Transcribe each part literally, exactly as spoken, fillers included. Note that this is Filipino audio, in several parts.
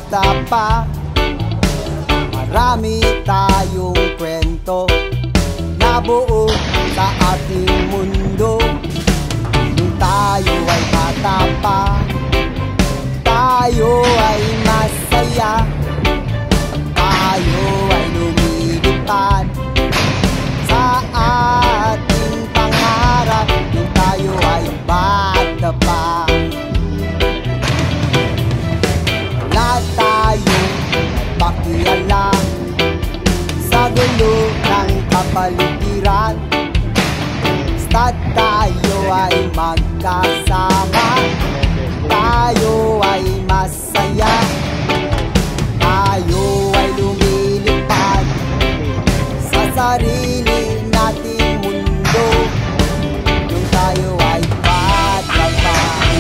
bata pa, marami tayong kwento nabuo sa ating mundo. Nung tayo ay bata pa, tayo ay masaya, tayo ay lumilipad sa ating pangarap. Nung tayo ay bata pa, wala tayong pakialam sa gulo ng kapaligiran. Basta tayo ay magkasama, tayo ay masaya, tayo ay lumilipad sa sarili nating mundo. Nung tayo ay bata pa,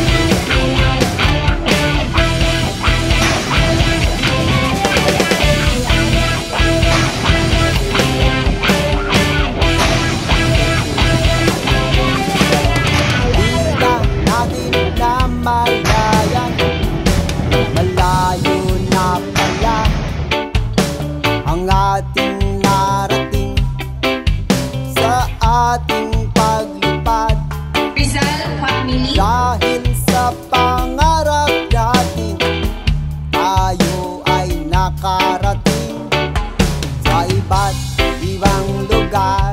malayan, malayo na pala ang ating narating sa ating paglipad. Rizal Family. Dahil sa pangarap natin, tayo ay nakarating sa iba't ibang lugar.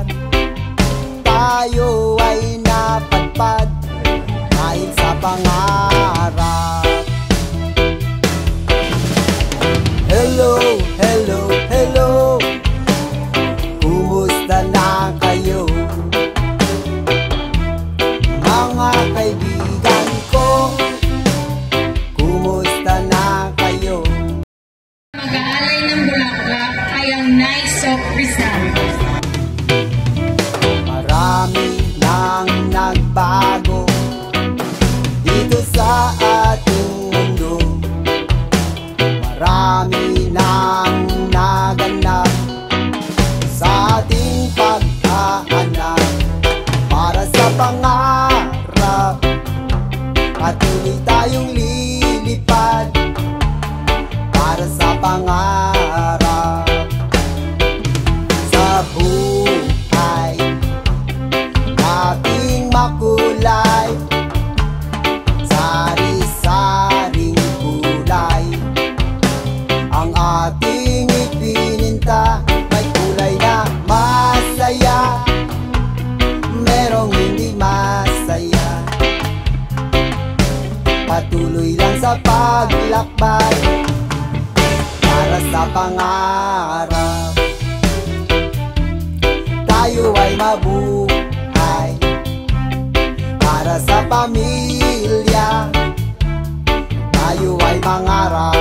Tayo ay napadpad dahil sa pangarap. Hello, hello, hello, kumusta na kayo? Mga kaibigan ko, kumusta na kayo? Mag-aalay ng bulaklak ay ang Nice of Rizal. Marami nang nagbago dito sa ating mundo, marami nang naganap sa ating paghahanap para sa pangarap. Patuloy tayong lilipad para sa pangarap. Sa buhay nating makulay, sari-saring kulay ang ating ipininta. May kulay na masaya, merong hindi masaya. Patuloy lang sa paglakbay para sa pangarap. Tayo ay mabuhay para sa pamilya, tayo ay mangarap.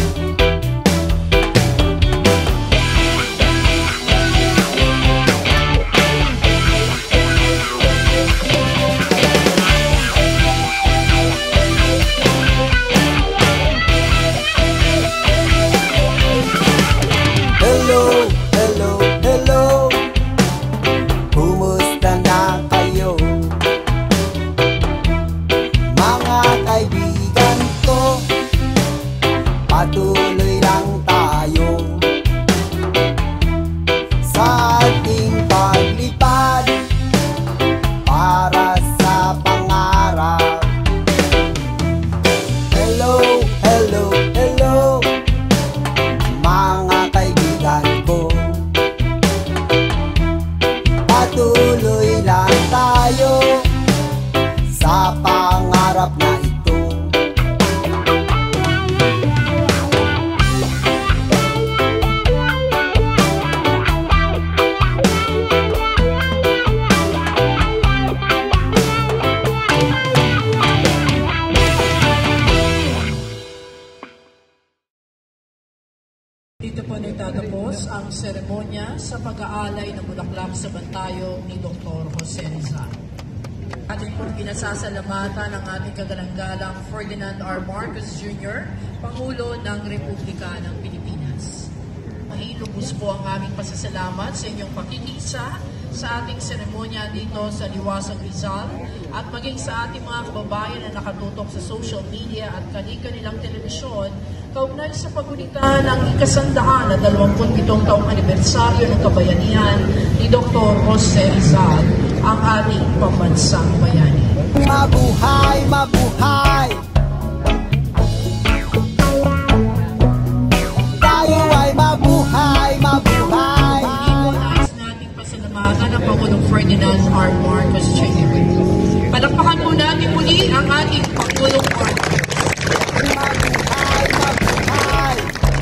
Hello, hello, hello, kumusta na kayo? Mga kaibigan ko, patuloy lang tayo sa ating paglipad para sa pangarap. Hello, hello, hello, mga kaibigan ko, patuloy lang tayo sa pangarap na ito. Dito po nagtatapos ang seremonya sa pag-aalay ng bulaklak sa bantayo ni Doctor Jose Rizal. Ating pong pinasasalamatan ang ating kagalang-galang Ferdinand R. Marcos Junior, Pangulo ng Republika ng Pilipinas. Ay lubos po ang aming pasasalamat sa inyong pakikisa sa ating seremonya dito sa Liwasag Rizal at maging sa ating mga kababayan na nakatutok sa social media at kani-kanilang telebisyon kaugnay sa paggunita ng ikasandahan na dalawamput pitong taong anibersaryo ng kabayanihan ni Doktor Jose Rizal, ang ating pambansang bayani. Mabuhay, mabuhay! Tayo ay mabuhay, mabuhay! Nais nating pasalamatan ang Pangulong Ferdinand R. Marcos Junior Palakpakan po natin muli ang ating Pangulong Marcos. Mabuhay, mabuhay!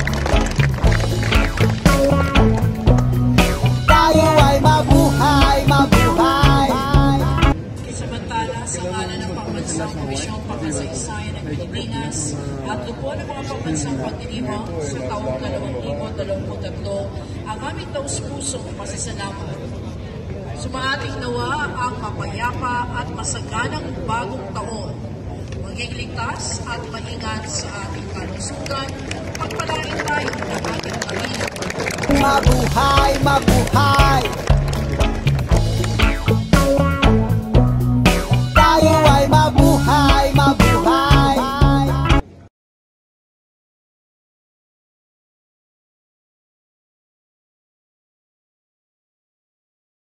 Tayo ay mabuhay, mabuhay! Samantala, sa ngalan ng Pambansang Komisyong Pagkasaysayan ng Pilipinas at lupo ng mga pambansang pagdiriwang sa taong dalawang libo dalawamput tatlo, ang aming taus-pusong pasasalamat. Sumaating nawa ang mapayapa at masaganang bagong taon. Maging ligtas at maingat sa ating kalusugan. Pagpalain tayo ng ating pamilya. Mabuhay, mabuhay!